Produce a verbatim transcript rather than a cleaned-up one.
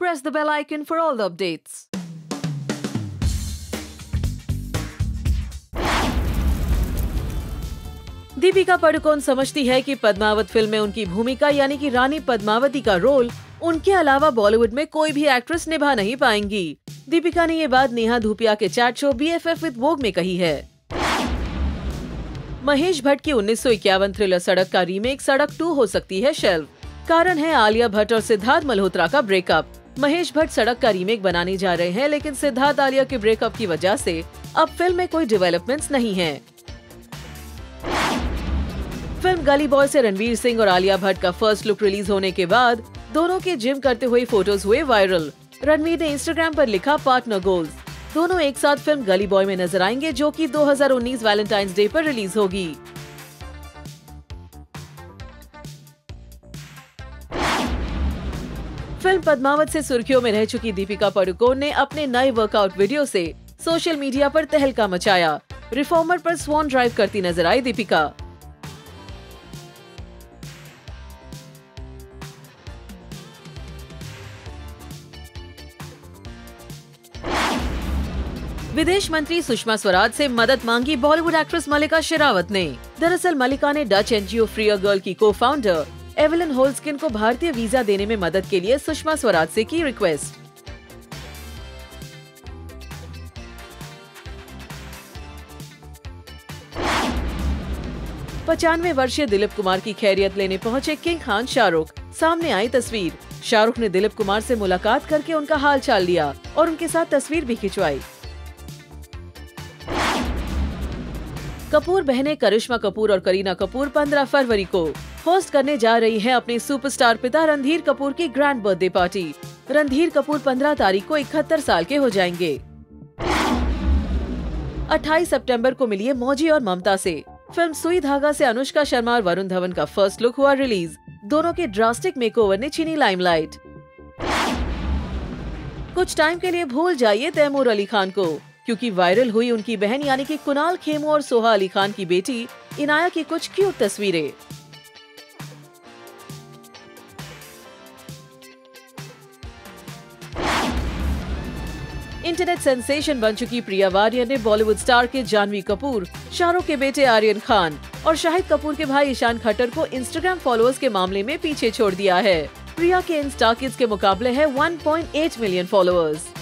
press the bell icon for all the updates. Deepika Padukone समझती है कि पद्मावत फिल्म में उनकी भूमिका यानी कि रानी पद्मावती का रोल उनके अलावा बॉलीवुड में कोई भी एक्ट्रेस निभा नहीं पाएंगी। दीपिका ने ये बात नेहा धूपिया के chat show B F F with Vogue में कही है। महेश भट्ट की उन्नीस सौ इक्यावन थ्रिलर सड़क का रीमेक सड़क टू हो सकती है शेल्फ। कारण है आलिया भट्ट और सिद्धार्थ मल्होत्रा का ब्रेकअप। महेश भट्ट सड़क का रीमेक बनाने जा रहे हैं, लेकिन सिद्धार्थ आलिया के ब्रेकअप की वजह से अब फिल्म में कोई डेवलपमेंट्स नहीं है। फिल्म गली बॉय से रणवीर सिंह और आलिया भट्ट का फर्स्ट लुक रिलीज होने के बाद दोनों के जिम करते हुए फोटोज हुए वायरल। रणवीर ने इंस्टाग्राम पर लिखा पार्टनर गोल्स। दोनों एक साथ फिल्म गली बॉय में नजर आएंगे, जो कि दो हज़ार उन्नीस वैलेंटाइंस डे पर रिलीज होगी। फिल्म पद्मावत से सुर्खियों में रह चुकी दीपिका पादुकोण ने अपने नए वर्कआउट वीडियो से सोशल मीडिया पर तहलका मचाया। रिफॉर्मर पर स्वॉन ड्राइव करती नजर आई दीपिका। विदेश मंत्री सुषमा स्वराज से मदद मांगी बॉलीवुड एक्ट्रेस मल्लिका शेरावत ने। दरअसल मल्लिका ने Dutch NGO free a girl की को फाउंडर एवलिन होल्स्किन को भारतीय वीजा देने में मदद के लिए सुषमा स्वराज से की रिक्वेस्ट। पचानवे वर्षीय दिलीप कुमार की खैरियत लेने पहुंचे किंग खान शाहरुख। सामने आई तस्वीर। शाहरुख ने दिलीप कुमार से मुलाकात करके उनका हाल चाल लिया और उनके साथ तस्वीर भी खिंचवाई। कपूर बहनें करिश्मा कपूर और करीना कपूर पंद्रह फरवरी को होस्ट करने जा रही हैं अपने सुपरस्टार पिता रणधीर कपूर की grand birthday party. Randhir Kapoor पंद्रह तारीख को इकहत्तर साल के हो जाएंगे। अट्ठाईस सितंबर को मिलिए मौजी और ममता से। फिल्म सुई धागा से अनुष्का शर्मा और वरुण धवन का फर्स्ट लुक हुआ रिलीज। दोनों के ड्रास्टिक मेकओवर ने छीनी लाइमलाइट। कुछ टाइम के लिए भूल जाइए तैमूर अली खान को, क्योंकि वायरल हुई उनकी बहन यानी कि कुणाल खेमू और सोहा अली खान की बेटी इनाया की कुछ क्यूट तस्वीरें। इंटरनेट सेंसेशन बन चुकी प्रिया वारियर ने बॉलीवुड स्टार के जानवी कपूर, शाहरुख के बेटे आर्यन खान और शाहिद कपूर के भाई ईशान खट्टर को इंस्टाग्राम फॉलोअर्स के मामले में पीछे छोड़ दिया है। प्रिया के इंस्टा किड्स के मुकाबले है one point eight million followers.